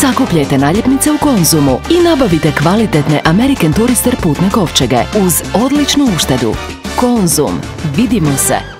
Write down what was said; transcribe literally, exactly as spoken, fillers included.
sakupljajte naljepnice u Konzumu i nabavite kvalitetne American Tourister putne kovčege uz odličnu uštedu. Konzum, vidimo se!